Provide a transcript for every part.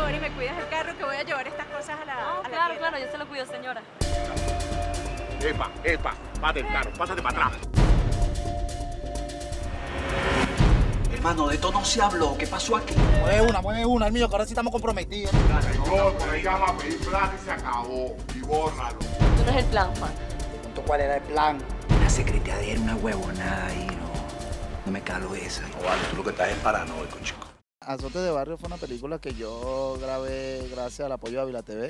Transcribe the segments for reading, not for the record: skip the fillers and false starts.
favor y me cuidas el carro que voy a llevar estas cosas a la Claro, tienda? claro, yo se lo cuido, señora. Epa, pate el carro, pásate para atrás. Hermano, de esto no se habló. ¿Qué pasó aquí? Mueve una, el mío, que ahora sí estamos comprometidos. No, por ahí llama a pedir plata y se acabó. Y bórralo. Tú no es el plan, Juan. Pregunto cuál era el plan. La secretaria era una huevonada y no me calo esa. No vale, tú lo que estás es paranoico, chico. Azotes de Barrio fue una película que yo grabé gracias al apoyo de Avila TV.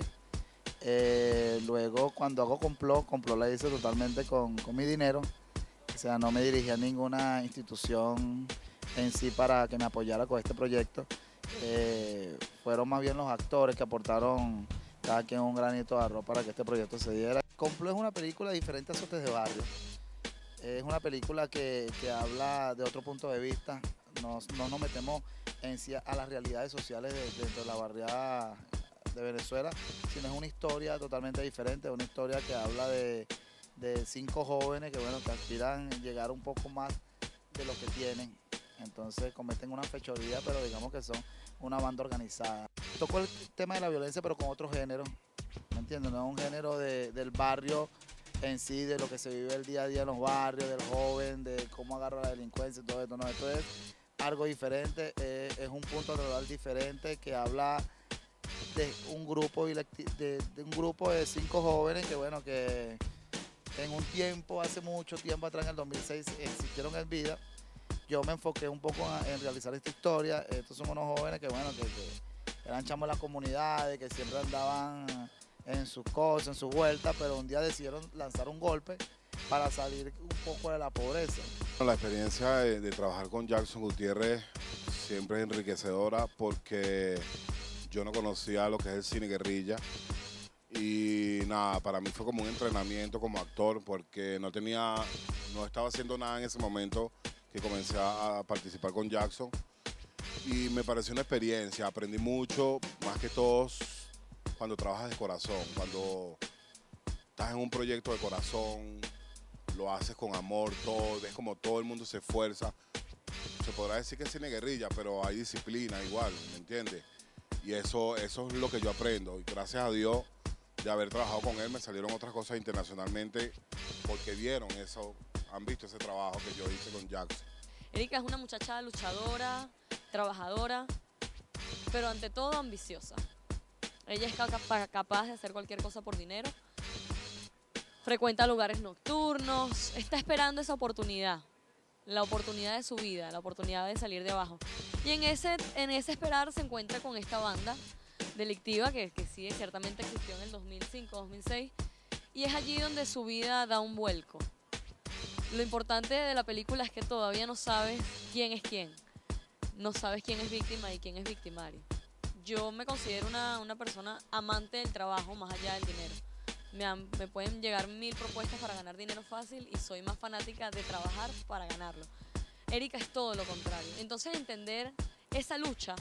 Luego, cuando hago Complot la hice totalmente con mi dinero. O sea, no me dirigí a ninguna institución en sí para que me apoyara con este proyecto. Fueron más bien los actores que aportaron cada quien un granito de arroz para que este proyecto se diera. Complot es una película diferente a Azotes de Barrio. Es una película que habla de otro punto de vista. No nos metemos en sí a las realidades sociales dentro de la barriada de Venezuela, sino es una historia totalmente diferente, una historia que habla de 5 jóvenes que, bueno, que aspiran a llegar un poco más de lo que tienen. Entonces cometen una fechoría, pero digamos que son una banda organizada. Tocó el tema de la violencia, pero con otro género, ¿me entiendes? No es un género del barrio en sí, de lo que se vive el día a día en los barrios, del joven, de cómo agarra la delincuencia y todo esto. No, esto es algo diferente, es un punto total diferente que habla de un grupo de 5 jóvenes que, bueno, que en un tiempo, hace mucho tiempo atrás, en el 2006, existieron en vida. Yo me enfoqué un poco en realizar esta historia. Estos son unos jóvenes que, bueno, que eran chamos de las comunidades, que siempre andaban en sus cosas, en sus vueltas, pero un día decidieron lanzar un golpe para salir un poco de la pobreza. La experiencia de trabajar con Jackson Gutiérrez siempre es enriquecedora porque yo no conocía lo que es el cine guerrilla y nada, para mí fue como un entrenamiento como actor porque no estaba haciendo nada en ese momento que comencé a participar con Jackson y me pareció una experiencia, aprendí mucho, más que todos cuando trabajas de corazón, cuando estás en un proyecto de corazón, lo haces con amor, todo, ves como todo el mundo se esfuerza. Se podrá decir que es cine guerrilla, pero hay disciplina igual, ¿me entiendes? Y eso es lo que yo aprendo. Y gracias a Dios de haber trabajado con él, me salieron otras cosas internacionalmente porque vieron eso, han visto ese trabajo que yo hice con Jackson. Erika es una muchacha luchadora, trabajadora, pero ante todo ambiciosa. Ella es capaz de hacer cualquier cosa por dinero. Frecuenta lugares nocturnos, está esperando esa oportunidad, la oportunidad de su vida, la oportunidad de salir de abajo. Y en ese esperar se encuentra con esta banda delictiva que sí, ciertamente existió en el 2005, 2006, y es allí donde su vida da un vuelco. Lo importante de la película es que todavía no sabes quién es quién, no sabes quién es víctima y quién es victimario. Yo me considero una persona amante del trabajo más allá del dinero. Me pueden llegar 1000 propuestas para ganar dinero fácil y soy más fanática de trabajar para ganarlo. Erika es todo lo contrario. Entonces entender esa lucha,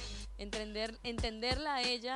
entenderla a ella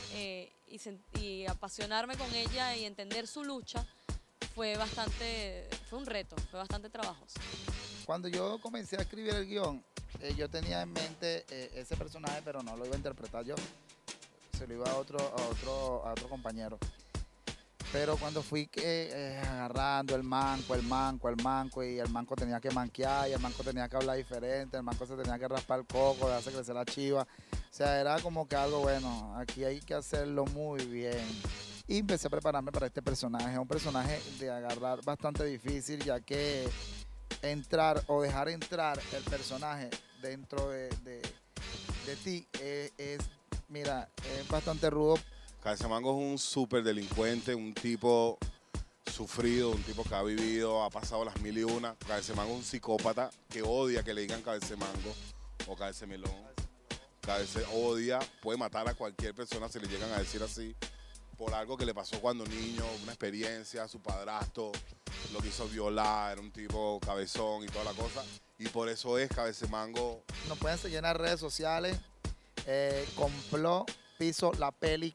y apasionarme con ella y entender su lucha fue un reto, fue bastante trabajoso. Cuando yo comencé a escribir el guión, yo tenía en mente ese personaje, pero no lo iba a interpretar yo, se lo iba a otro compañero. Pero cuando fui agarrando el manco, y el manco tenía que manquear, y el manco tenía que hablar diferente, el manco se tenía que raspar el coco, dejarse crecer la chiva. O sea, era como que algo, bueno, aquí hay que hacerlo muy bien. Y empecé a prepararme para este personaje, un personaje de agarrar bastante difícil, ya que entrar o dejar entrar el personaje dentro de ti mira, es bastante rudo. Cabecemango es un súper delincuente, un tipo sufrido, un tipo que ha vivido, ha pasado las 1001. Cabecemango es un psicópata que odia que le digan cabecemango o cabecemelón. Odia, puede matar a cualquier persona si le llegan a decir así por algo que le pasó cuando niño, una experiencia, su padrastro lo quiso violar, era un tipo cabezón y toda la cosa. Y por eso es Cabecemango. Nos pueden seguir en las redes sociales, Complot Piso La Peli.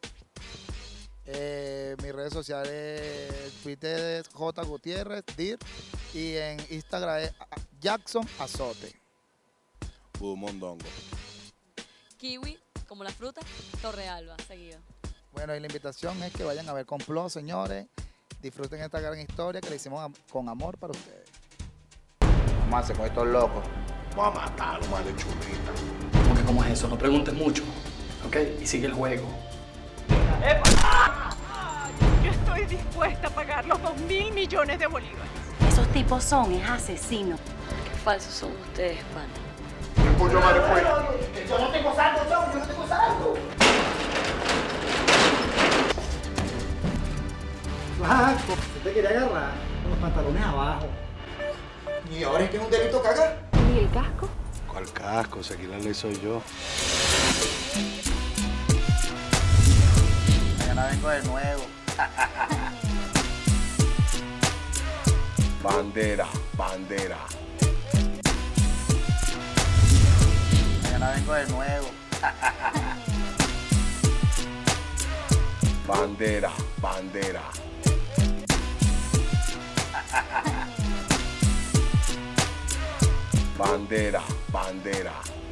Mis redes sociales, Twitter es J Gutiérrez, DIR, y en Instagram es Jackson Azote. Mondongo. Kiwi como la fruta, Torrealba, seguido. Bueno, y la invitación es que vayan a ver Complot, señores. Disfruten esta gran historia que le hicimos con amor para ustedes. Vamos a hacer con estos locos. Vamos a matarlo, madre chulita. Porque ¿cómo es eso? No preguntes mucho, ¿ok? Y sigue el juego. Yo estoy dispuesta a pagar los 2.000 millones de bolívares. Esos tipos son asesinos. Qué falsos son ustedes, pana. ¿Qué pollo madre fue? Yo no tengo saldo, yo no tengo saldo. Flaco, yo te quería agarrar con los pantalones abajo. ¿Y ahora es que es un delito cagar? ¿Y el casco? ¿Cuál casco? Si aquí la ley soy yo. Mañana vengo de nuevo. Bandera, bandera. Mañana vengo de nuevo. Bandera, bandera. Bandera, bandera.